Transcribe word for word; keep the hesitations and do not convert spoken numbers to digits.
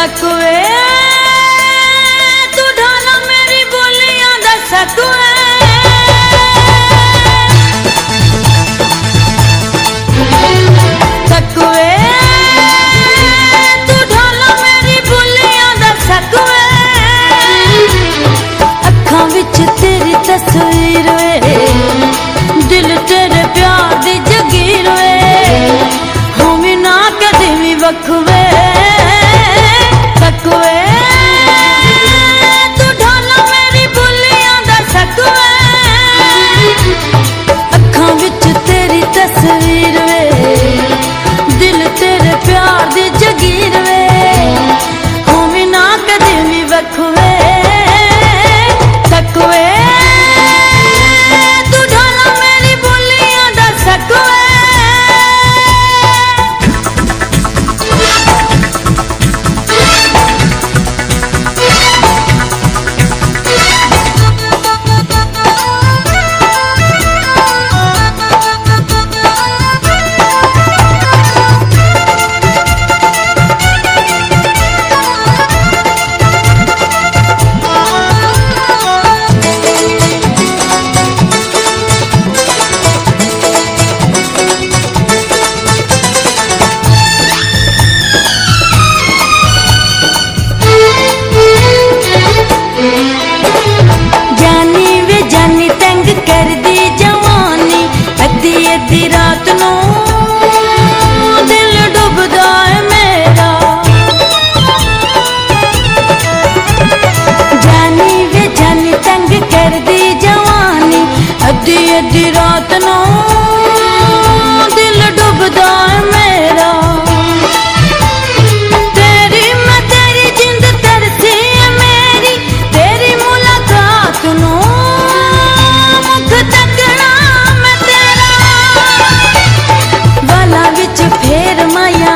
सकवे तू ढाला मेरी बोलियां दा सकवे सकवे तू ढाला मेरी बोलियां दा सकवे अखां विच तेरी तस्वीर वे दिल तेरे प्यार दी जगीर वे होवी ना कदे भी वखवे सकवे तू ढाला मेरी बोलियां दा सकवे अखां विच तेरी तस्वीर वे दिल तेरे प्यार दी जगीर वे होवी ना कदे भी वखवे सकवे तू ढाला मेरी बोलियां दा सकवे अद्धी रात नू दिल डुबदा है मेरा जानी वे जानी तंग कर दी जवानी अद्धी अद्धी रात नू दिल डुबदा है मेरा तेरी मैं तेरी जिंद तरसी है मेरी तेरी मुलाकात नू मुख तकना मैं तेरा वाला विच फेर माया